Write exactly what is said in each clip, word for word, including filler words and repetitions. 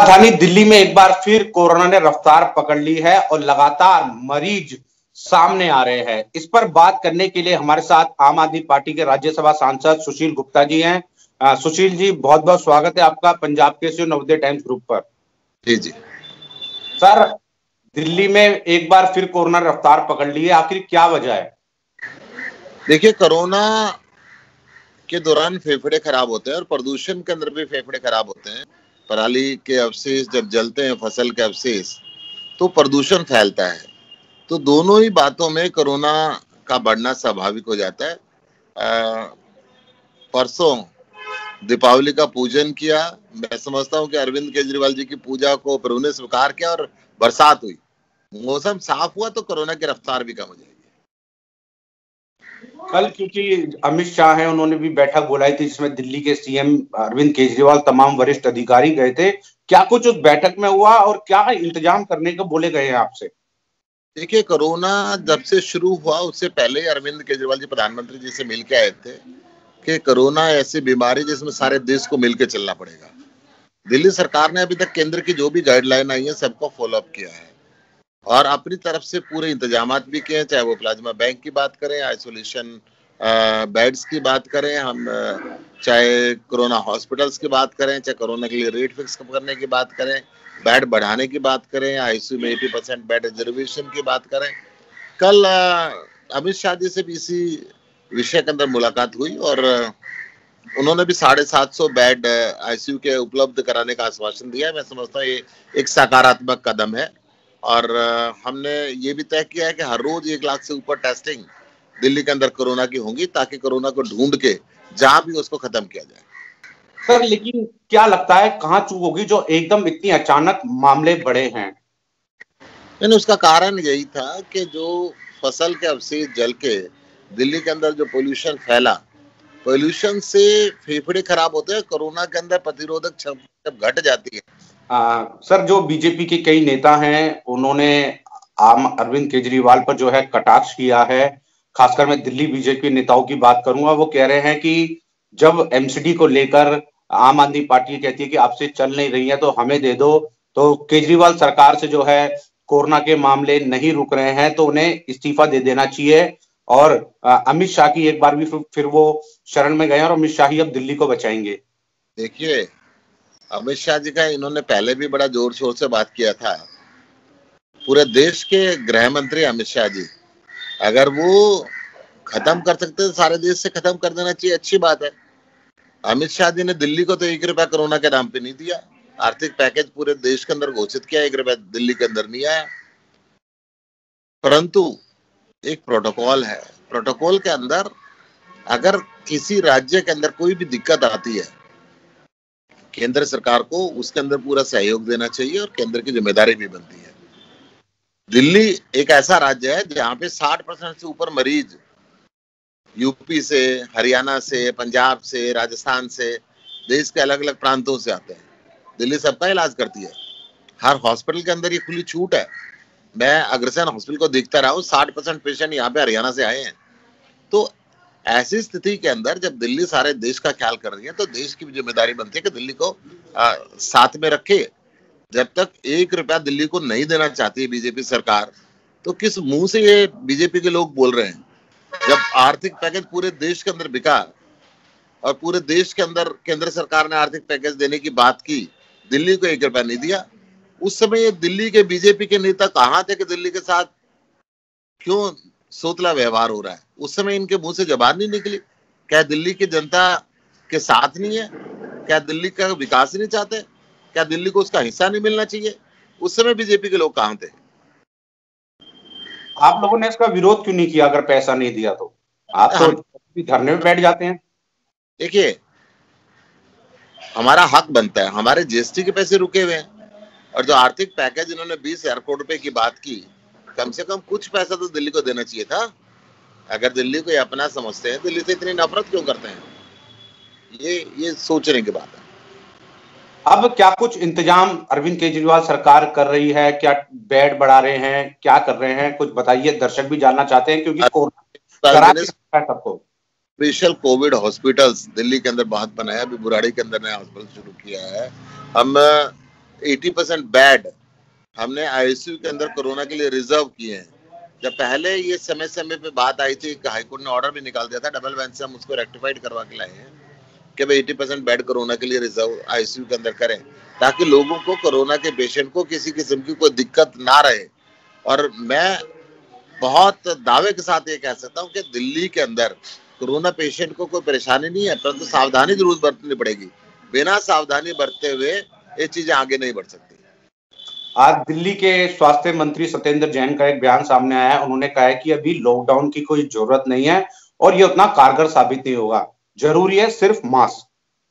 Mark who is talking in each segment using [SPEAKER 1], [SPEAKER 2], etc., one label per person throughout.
[SPEAKER 1] राजधानी दिल्ली में एक बार फिर कोरोना ने रफ्तार पकड़ ली है और लगातार मरीज सामने आ रहे हैं। इस पर बात करने के लिए हमारे साथ आम आदमी पार्टी के राज्यसभा सांसद सुशील गुप्ता जी हैं। आ, सुशील जी, बहुत बहुत स्वागत है आपका पंजाब केसरी नवोदय टाइम्स ग्रुप पर।
[SPEAKER 2] जी जी
[SPEAKER 1] सर, दिल्ली में एक बार फिर कोरोना रफ्तार पकड़ ली है, आखिर क्या वजह है?
[SPEAKER 2] देखिए, कोरोना के दौरान फेफड़े खराब होते हैं और प्रदूषण के अंदर भी फेफड़े खराब होते हैं। पराली के अवशेष जब जलते हैं, फसल के अवशेष, तो प्रदूषण फैलता है। तो दोनों ही बातों में कोरोना का बढ़ना स्वाभाविक हो जाता है। आ, परसों दीपावली का पूजन किया। मैं समझता हूँ कि अरविंद केजरीवाल जी की पूजा को प्रभु ने स्वीकार किया और बरसात हुई, मौसम साफ हुआ तो कोरोना की रफ्तार भी कम हो जाएगी।
[SPEAKER 1] कल क्योंकि अमित शाह हैं, उन्होंने भी बैठक बुलाई थी जिसमें दिल्ली के सीएम अरविंद केजरीवाल, तमाम वरिष्ठ अधिकारी गए थे। क्या कुछ उस बैठक में हुआ और क्या इंतजाम करने को बोले गए हैं आपसे?
[SPEAKER 2] देखिए, कोरोना जब से शुरू हुआ उससे पहले अरविंद केजरीवाल जी प्रधानमंत्री जी से मिलके आए थे कि कोरोना ऐसी बीमारी जिसमें सारे देश को मिलकर चलना पड़ेगा। दिल्ली सरकार ने अभी तक केंद्र की जो भी गाइडलाइन आई है सबको फॉलो अप किया है और अपनी तरफ से पूरे इंतजाम भी किए हैं। चाहे वो प्लाज्मा बैंक की बात करें, आइसोलेशन बेड्स की बात करें, हम चाहे कोरोना हॉस्पिटल्स की बात करें, चाहे कोरोना के लिए रेट फिक्स करने की बात करें, बेड बढ़ाने की बात करें, आईसीयू में अस्सी परसेंट बेड रिजर्वेशन की बात करें। कल अमित शाह जी से भी इसी विषय के अंदर मुलाकात हुई और उन्होंने भी साढ़े सात सौ बेड आईसीयू के उपलब्ध कराने का आश्वासन दिया है। मैं समझता हूँ ये एक सकारात्मक कदम है और हमने ये भी तय किया है कि हर रोज एक लाख से ऊपर टेस्टिंग दिल्ली के अंदर कोरोना की होंगी ताकि कोरोना को ढूंढ के जहां भी उसको खत्म किया जाए।
[SPEAKER 1] सर, लेकिन क्या लगता है कहां चूक होगी जो एकदम इतनी अचानक मामले बढ़े हैं?
[SPEAKER 2] नहीं, उसका कारण यही था कि जो फसल के अवशेष जल के दिल्ली के अंदर जो पोल्यूशन फैला, पोल्यूशन से फेफड़े खराब होते हैं। कोरोना के अंदर प्रतिरोधक क्षमता जब घट जाती है।
[SPEAKER 1] आ, सर, जो बीजेपी के कई नेता हैं उन्होंने आम अरविंद केजरीवाल पर जो है कटाक्ष किया है। खासकर मैं दिल्ली बीजेपी नेताओं की बात करूंगा, वो कह रहे हैं कि जब एमसीडी को लेकर आम आदमी पार्टी कहती है कि आपसे चल नहीं रही है तो हमें दे दो, तो केजरीवाल सरकार से जो है कोरोना के मामले नहीं रुक रहे हैं तो उन्हें इस्तीफा दे देना चाहिए। और अमित शाह की एक बार भी फिर वो शरण में गए और अमित शाह ही अब दिल्ली को बचाएंगे।
[SPEAKER 2] देखिए, अमित शाह जी का इन्होंने पहले भी बड़ा जोर शोर से बात किया था। पूरे देश के गृह मंत्री अमित शाह जी, अगर वो खत्म कर सकते तो सारे देश से खत्म कर देना चाहिए, अच्छी बात है। अमित शाह जी ने दिल्ली को तो एक रुपया कोरोना के नाम पे नहीं दिया। आर्थिक पैकेज पूरे देश के अंदर घोषित किया, एक रुपया दिल्ली के अंदर नहीं आया। परंतु एक प्रोटोकॉल है, प्रोटोकॉल के अंदर अगर किसी राज्य के अंदर कोई भी दिक्कत आती है, केंद्र सरकार को उसके अंदर पूरा सहयोग देना चाहिए और केंद्र की जिम्मेदारी भी बनती है। दिल्ली एक ऐसा राज्य है जहां पे साठ परसेंट से ऊपर मरीज यूपी से, हरियाणा से, पंजाब से, राजस्थान से, देश के अलग अलग प्रांतों से आते हैं। दिल्ली सबका इलाज करती है। हर हॉस्पिटल के अंदर ये खुली छूट है। मैं अग्रसेन हॉस्पिटल को देखता रहा हूँ, साठ परसेंट पेशेंट यहाँ पे हरियाणा से आए हैं। तो ऐसी स्थिति के अंदर जब दिल्ली सारे देश का ख्याल कर रही है तो देश की भी जिम्मेदारी बनती है कि दिल्ली को आ, साथ में रखे। जब तक एक रुपया दिल्ली को नहीं देना चाहती है बीजेपी सरकार, तो किस मुंह से ये बीजेपी के लोग बोल रहे हैं? जब आर्थिक पैकेज पूरे देश के अंदर बिका और पूरे देश के अंदर केंद्र सरकार ने आर्थिक पैकेज देने की बात की, दिल्ली को एक रुपया नहीं दिया। उस समय ये दिल्ली के बीजेपी के नेता कहाँ थे कि दिल्ली के साथ क्यों सोतला व्यवहार हो रहा है? उस समय इनके मुंह से जबान नहीं निकली। क्या दिल्ली की जनता के साथ नहीं है? क्या दिल्ली का विकास नहीं चाहते? क्या दिल्ली को उसका हिस्सा नहीं मिलना चाहिए? उस समय बीजेपी के लोग कहाँ थे?
[SPEAKER 1] आप लोगों ने इसका विरोध क्यों नहीं किया? अगर पैसा नहीं दिया तो आप तो धरने में बैठ जाते हैं।
[SPEAKER 2] देखिए, हमारा हक बनता है, हमारे जीएसटी के पैसे रुके हुए हैं और जो आर्थिक पैकेज इन्होंने बीस हजार करोड़ रुपए की बात की, कम से कम कुछ पैसा तो दिल्ली को देना चाहिए था। अगर दिल्ली को ये अपना समझते हैं, दिल्ली से इतनी नफरत क्यों करते हैं? ये ये सोचने की बात है।
[SPEAKER 1] अब क्या कुछ इंतजाम अरविंद केजरीवाल सरकार कर रही है? क्या बेड बढ़ा रहे हैं? क्या कर रहे हैं? कुछ बताइए, दर्शक भी जानना चाहते हैं क्योंकि कोरोना सबको।
[SPEAKER 2] स्पेशल कोविड हॉस्पिटल्स दिल्ली के अंदर बहुत बनाया, अभी बुराड़ी के अंदर नया हॉस्पिटल शुरू किया है। हम अस्सी परसेंट बेड हमने आईसीयू के अंदर कोरोना के लिए रिजर्व किए हैं। जब पहले ये समय समय पे बात आई थी, हाईकोर्ट ने ऑर्डर भी निकाल दिया था, डबल बेंच से हम उसको रेक्टिफाइड करवा के लाए हैं कि भाई अस्सी परसेंट बेड कोरोना के लिए रिजर्व आईसीयू के अंदर करें, ताकि लोगों को, कोरोना के पेशेंट को किसी किस्म की कोई दिक्कत ना रहे। और मैं बहुत दावे के साथ ये कह सकता हूँ कि दिल्ली के अंदर कोरोना पेशेंट को कोई परेशानी नहीं है, परंतु सावधानी जरूर बरतनी पड़ेगी। बिना सावधानी बरतते हुए ये चीजें आगे नहीं बढ़ सकती।
[SPEAKER 1] आज दिल्ली के स्वास्थ्य मंत्री सत्येंद्र जैन का एक बयान सामने आया है। उन्होंने कहा है कि अभी लॉकडाउन की कोई जरूरत नहीं है और ये उतना कारगर साबित नहीं होगा, जरूरी है सिर्फ मास्क।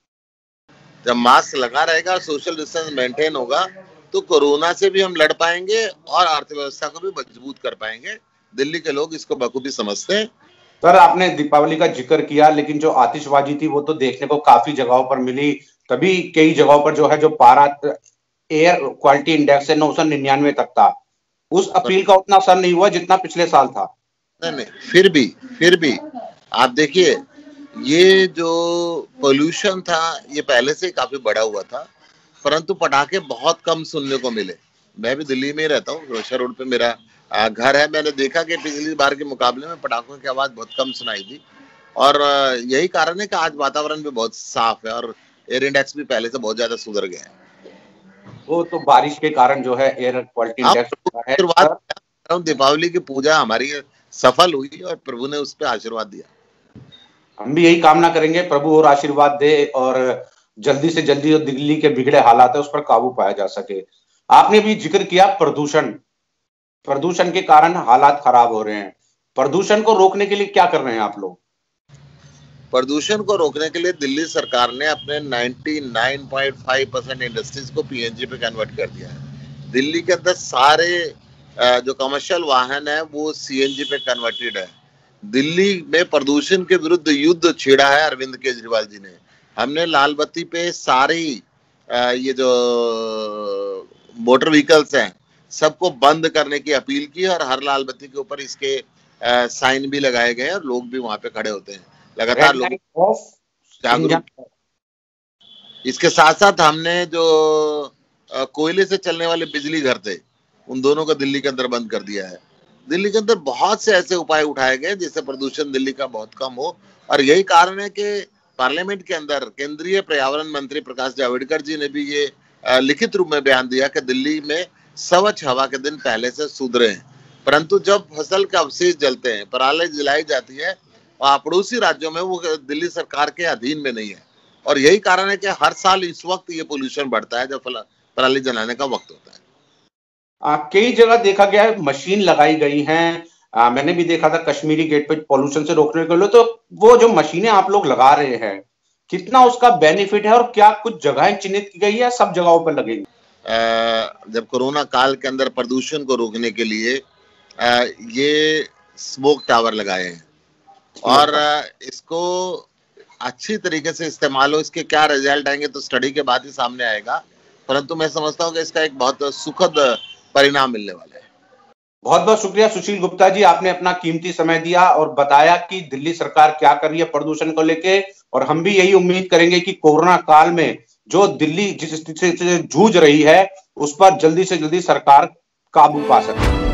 [SPEAKER 2] जब मास्क लगा रहेगा, सोशल डिस्टेंस मेंटेन होगा, तो कोरोना से भी हम लड़ पाएंगे और अर्थव्यवस्था को भी मजबूत कर पाएंगे। दिल्ली के लोग इसको बखूबी समझते हैं।
[SPEAKER 1] सर, आपने दीपावली का जिक्र किया, लेकिन जो आतिशबाजी थी वो तो देखने को काफी जगहों पर मिली। तभी कई जगहों पर जो है जो पारा एयर क्वालिटी इंडेक्स है नौ सौ निन्यानवे तक था। उस अपील का उतना असर नहीं हुआ जितना पिछले साल था।
[SPEAKER 2] नहीं नहीं फिर भी फिर भी आप देखिए, ये जो पोल्यूशन था ये पहले से काफी बढ़ा हुआ था, परंतु पटाखे बहुत कम सुनने को मिले। मैं भी दिल्ली में ही रहता हूँ, रोशा रोड पे मेरा घर है। मैंने देखा कि पिछली बार के मुकाबले में पटाखों की आवाज बहुत कम सुनाई दी, और यही कारण है कि आज वातावरण भी बहुत साफ है और एयर इंडेक्स भी पहले से बहुत ज्यादा सुधर गया है।
[SPEAKER 1] वो तो बारिश के कारण जो है एयर क्वालिटी इंडेक्स है।
[SPEAKER 2] दीपावली की पूजा हमारी सफल हुई और प्रभु ने उस पर आशीर्वाद दिया।
[SPEAKER 1] हम भी यही कामना करेंगे, प्रभु और आशीर्वाद दे और जल्दी से जल्दी जो दिल्ली के बिगड़े हालात है उस पर काबू पाया जा सके। आपने भी जिक्र किया प्रदूषण, प्रदूषण के कारण हालात खराब हो रहे हैं। प्रदूषण को रोकने के लिए क्या कर रहे हैं आप लोग?
[SPEAKER 2] प्रदूषण को रोकने के लिए दिल्ली सरकार ने अपने निन्यानवे पॉइंट पाँच परसेंट इंडस्ट्रीज को पीएनजी पे कन्वर्ट कर दिया है। दिल्ली के अंदर सारे जो कमर्शियल वाहन है वो सीएनजी पे कन्वर्टेड है। दिल्ली में प्रदूषण के विरुद्ध युद्ध छेड़ा है अरविंद केजरीवाल जी ने। हमने लाल बत्ती पे सारी ये जो मोटर व्हीकल्स हैं सबको बंद करने की अपील की और हर लाल बत्ती के ऊपर इसके साइन भी लगाए गए और लोग भी वहां पे खड़े होते हैं लगातार लोग जागरूक। इसके साथ साथ हमने जो कोयले से चलने वाले बिजली घर थे उन दोनों को दिल्ली के अंदर बंद कर दिया है। दिल्ली के अंदर बहुत से ऐसे उपाय उठाए गए जिससे प्रदूषण दिल्ली का बहुत कम हो, और यही कारण है कि पार्लियामेंट के अंदर केंद्रीय पर्यावरण मंत्री प्रकाश जावड़ेकर जी ने भी ये लिखित रूप में बयान दिया कि दिल्ली में स्वच्छ हवा के दिन पहले से सुधरे हैं, परंतु जब फसल के अवशेष जलते हैं, पराली जलाई जाती है और पड़ोसी राज्यों में वो दिल्ली सरकार के अधीन में नहीं है। और यही कारण है कि हर साल इस वक्त ये पोल्यूशन बढ़ता है जब पराली जलाने का वक्त होता है।
[SPEAKER 1] कई जगह देखा गया है मशीन लगाई गई हैं। आ, मैंने भी देखा था कश्मीरी गेट पे पोल्यूशन से रोकने के लिए। तो वो जो मशीनें आप लोग लगा रहे हैं, कितना उसका बेनिफिट है और क्या कुछ जगहें चिन्हित की गई है, सब जगहों पर लगेगी?
[SPEAKER 2] जब कोरोना काल के अंदर प्रदूषण को रोकने के लिए आ, ये स्मोक टावर लगाए हैं और इसको अच्छी तरीके से इस्तेमाल हो। इसके क्या रिजल्ट आएंगे तो स्टडी के बाद ही सामने आएगा, परंतु मैं समझता हूँ कि इसका एक बहुत सुखद परिणाम मिलने वाला है।
[SPEAKER 1] बहुत बहुत शुक्रिया सुशील गुप्ता जी, आपने अपना कीमती समय दिया और बताया कि दिल्ली सरकार क्या कर रही है प्रदूषण को लेके। और हम भी यही उम्मीद करेंगे कि कोरोना काल में जो दिल्ली जिस स्थिति से जूझ रही है उस पर जल्दी से जल्दी सरकार काबू पा सके।